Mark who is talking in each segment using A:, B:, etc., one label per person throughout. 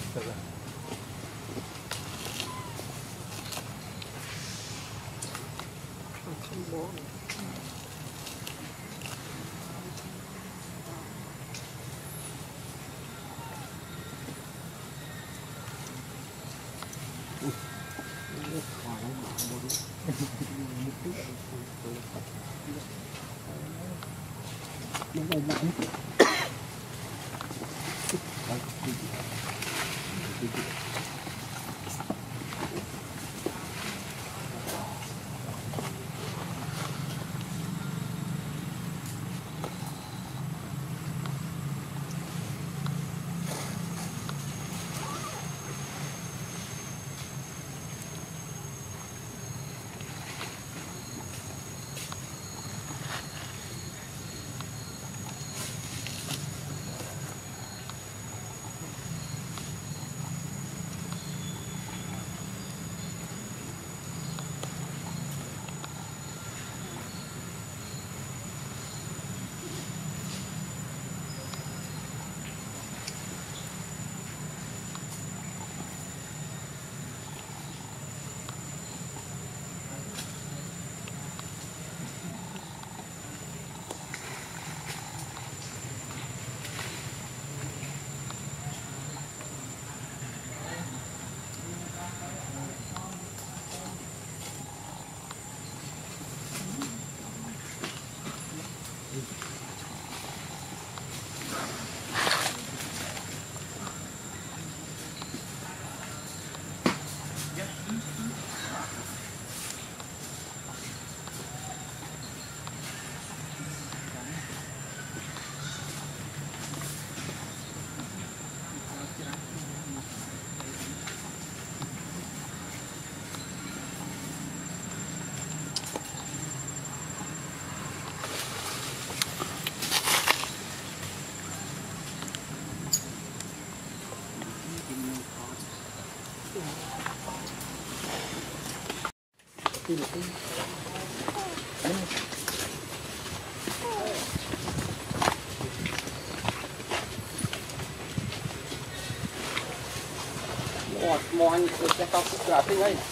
A: Mọi người sẽ có cái tinh ấy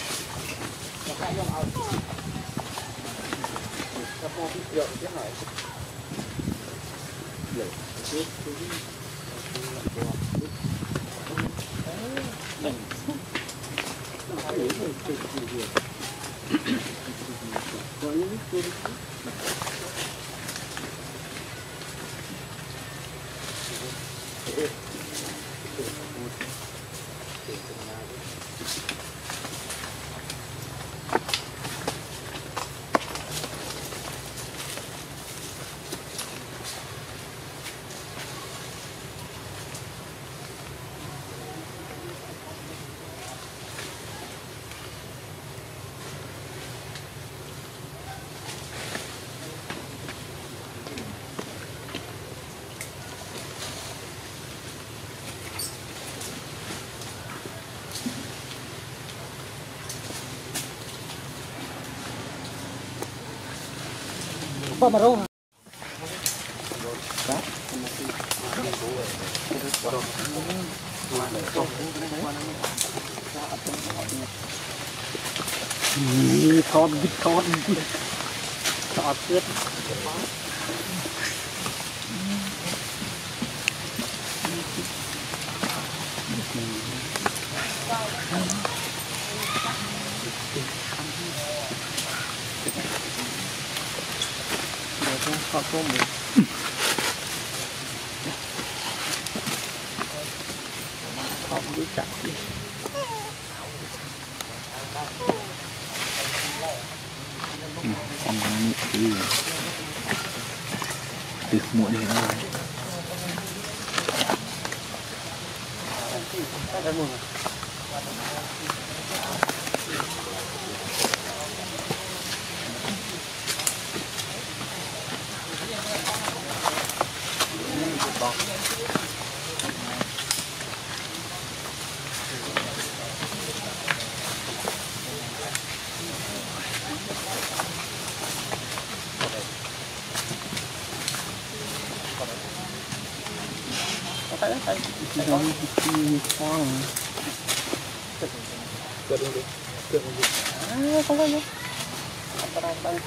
A: nó khai trong áo nó có cái rượu thế này rượu
B: Apa baru? Thọt vịt thọt thọt tuyết thọt tôm thọt với chặt xong nó nhịn từ muộn đến rồi
A: thấy thấy
B: Cái
A: con
B: con
A: cướp đi cướp đi không có gì đang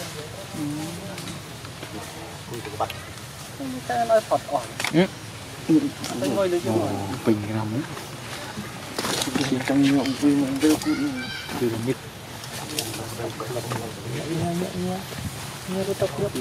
A: cái nói phật ỏn tôi ngồi được chưa
B: bình làm ấy chỉ trong nhộng vui mình đưa cũng từ là nhất
A: nghe cái tóc cướp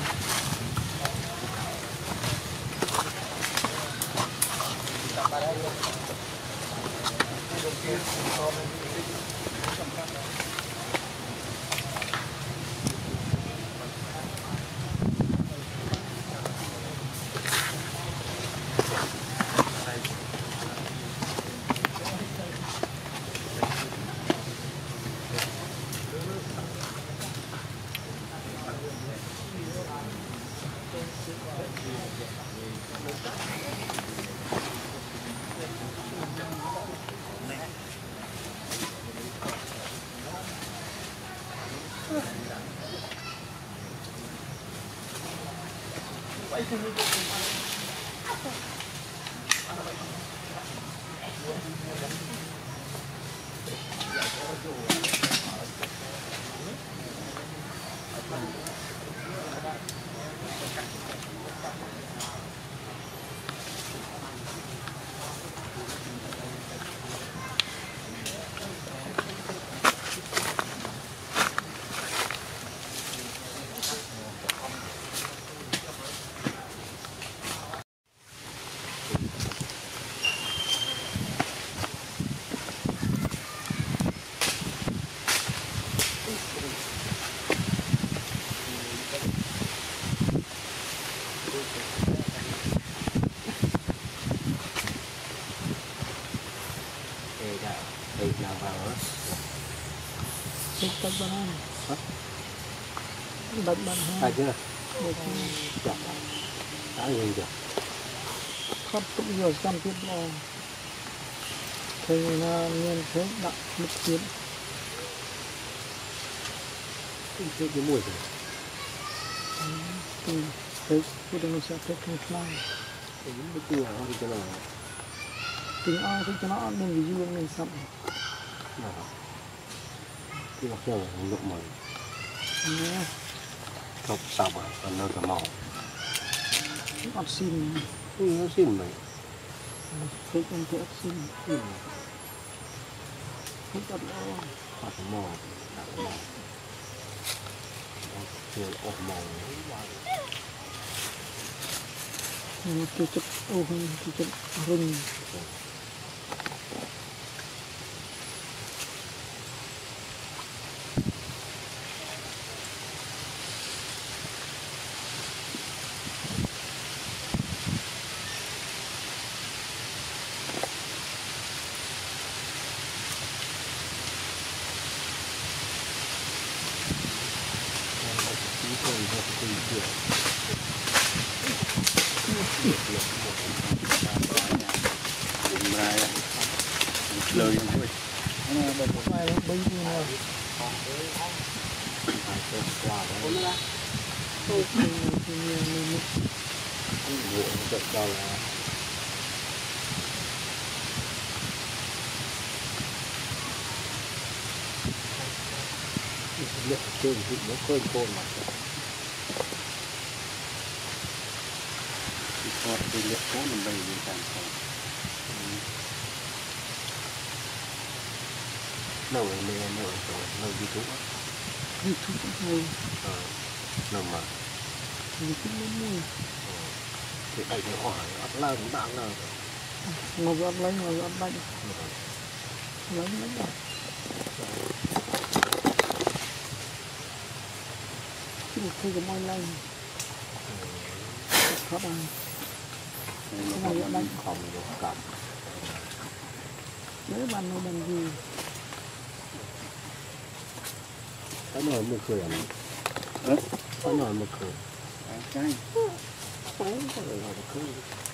B: Hãy subscribe cho kênh Ghiền Mì Gõ để không bỏ lỡ những
A: cái mặt nhau lúc mà không sao mà còn đâu cả màu nó xin mày
B: thích ăn thì xin thích ăn
A: hoặc màu đặt màu nhiều ốp màu
B: nó kêu chất ô hơn kêu chất rừng
A: lời thôi
B: này nó bay đi nào
A: nước trên thì nó khơi khôn mà còn thì nước phố mình bay đi càng khôn nấu này nấu YouTube
B: YouTube
A: nấu mà
B: YouTube nó mua
A: thì đây nó hỏi là cũng đang là
B: ngồi ăn lấy lấy cái thôi cái môi lên khó bằng
A: nó không được cầm
B: nếu bạn nó bằng gì
A: cái nồi một cười à cái nồi một cười
B: cái
A: cái nồi một cười